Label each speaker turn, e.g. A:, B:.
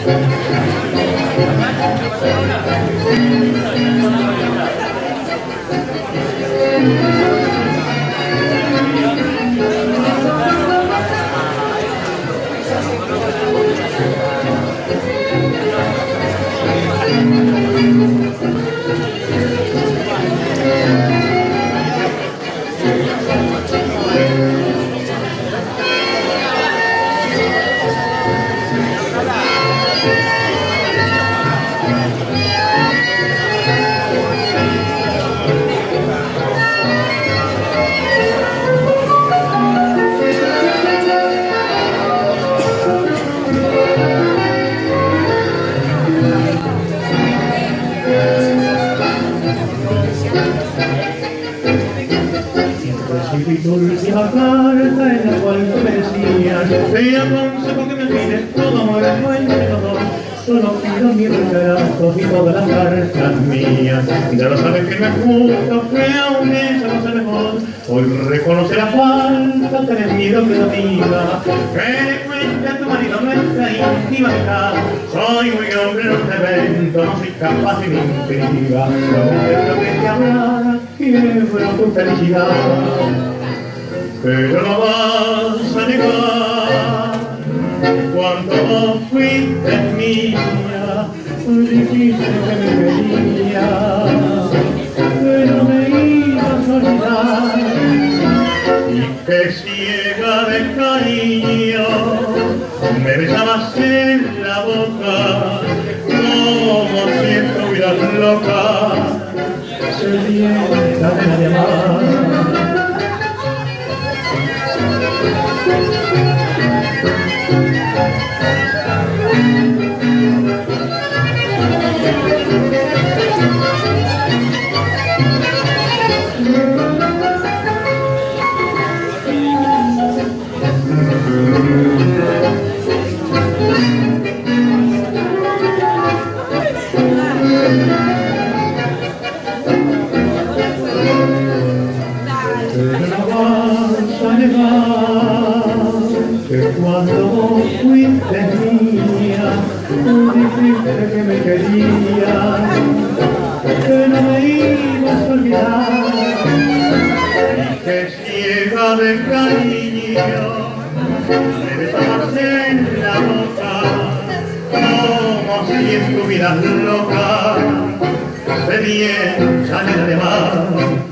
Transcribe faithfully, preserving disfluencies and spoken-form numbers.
A: Tu última carta en la cual tú me decías: te aconsejo que me olvides todo amor entre los dos, solo pido mis retratos y todas las cartas mías. Ya lo sabes que no es justo que aún ella no se mejor, hoy reconoce la falta, te pido que lo diga, que le cuente a tu marido nuestra íntima amistad. Soy muy hombre, no te vento, no soy capaz de mi intriga, no lo que te hablara, quiero tu felicidad. Pero no vas a negar cuando vos fuiste mía, dijiste que me querías, que no me ibas a olvidar, y que ciega de cariño me besabas en la boca como si estuvieras loca, sedienta de amar. Que cuando vos fuiste mía, tú dijiste que me querías, que no me ibas a olvidar, y que ciega de cariño me besabas en la boca como si estuvieras loca, sedienta de amar.